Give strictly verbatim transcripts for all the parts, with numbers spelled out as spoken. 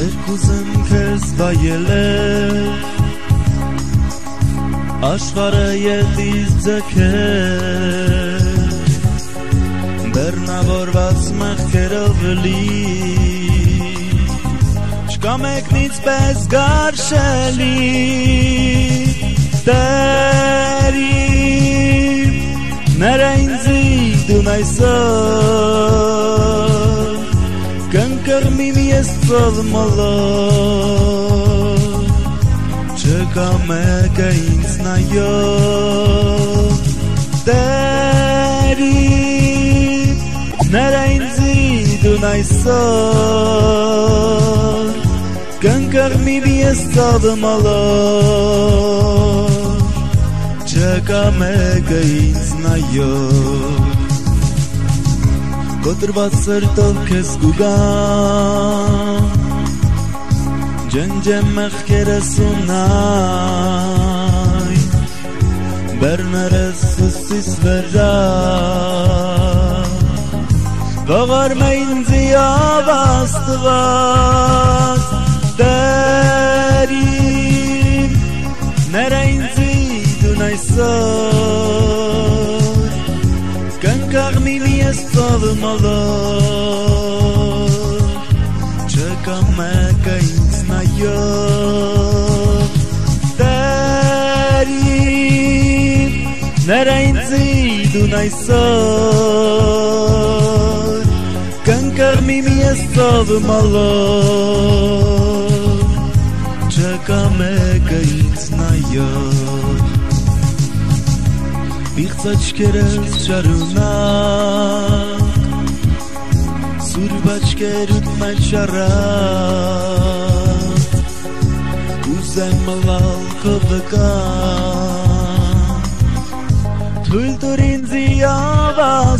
Երկուզեմ քեզ վայելել Աշխարհը ետից ձգել Բեռնավորված մեղքերով լի Չկա մեկնից պես գարշելի Տերիմ Ները ինձի դուն այսօր Կնկրմիմ ես ծով մոլոր Չկա մեկը ինձ նայող Տերիմ Ները ինձի դուն այսօր Կնկրմիմ ես ծով մոլոր Չկա մեկը ինձ նայող Կոտրված սրտով քեզ կուգամ Ջնջեմ մեղքերս ունայ Բեռներս սուսիս վրա Ողորմ է ինձի ով Աստված Տերիմ Ները ինձի դուն այսօր Կնկաղմիմ ես ծով մոլոր Չկա մեկը ինձ նայող Տերիմ Ները ինձի դուն այսօր Կնկաղմիմ ես ծով մոլոր Չկա մեկը ինձ նայող Իղծ աչքերս շարունակ Սուրբ աչքերուդ մեջ առած Ուզեմ մլալ քո վկան Թույլ տուր ինձի ով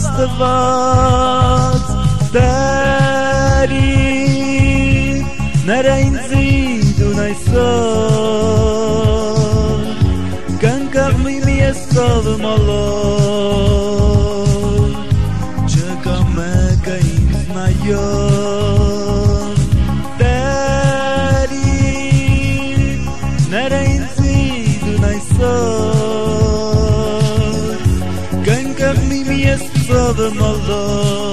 Աստված Տերիմ Ները ինձի դուն այսօր Կնկաղմիմ ես ծով մոլոր Չկա մեկը ինձ նայող Տերիմ Ները ինձի դուն այսօր Կնկաղմիմ ես ծով մոլոր